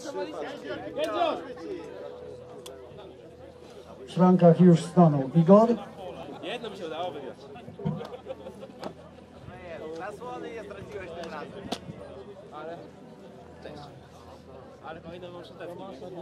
W szrankach już stanął Igor. Jedno mi się udało wygrać. Zasłony nie straciłeś tym razem. Ale... Cześć. Ale pamiętam, mam szateczkę.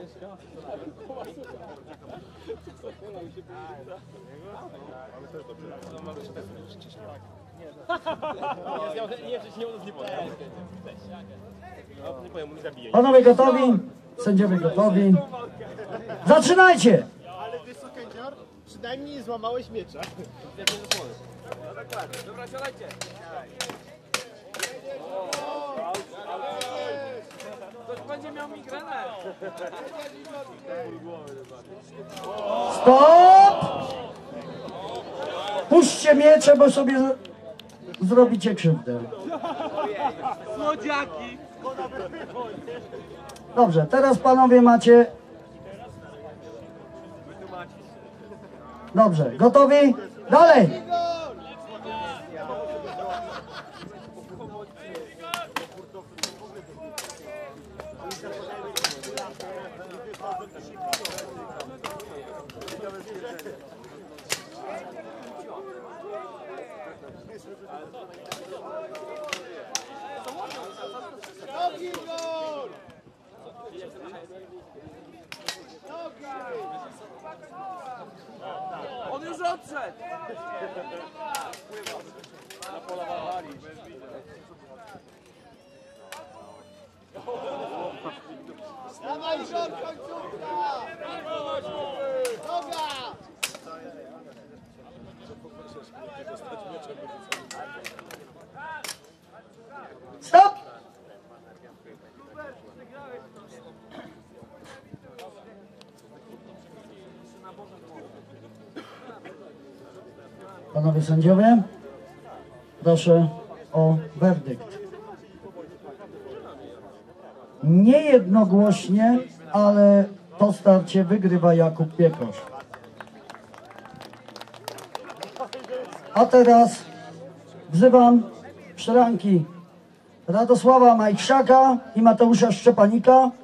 Panowie gotowi? Sędziowie gotowi? Zaczynajcie! Ale ty sukędzior, przynajmniej nie złamałeś miecza. No dokładnie. Dobra, siadajcie. Ktoś będzie miał migrenę. Stop! Puśćcie miecze, bo sobie zrobicie krzywdę. Słodziaki. Dobrze, teraz panowie macie... Dobrze, gotowi? Dalej! On już odszedł. Dawaj, Igor, końcówka! Noga! Stop! Panowie sędziowie, proszę o werdykt. Niejednogłośnie, ale to starcie wygrywa Jakub Piekosz. A teraz wzywam szranki Radosława Majchrzaka i Mateusza Szczepanika.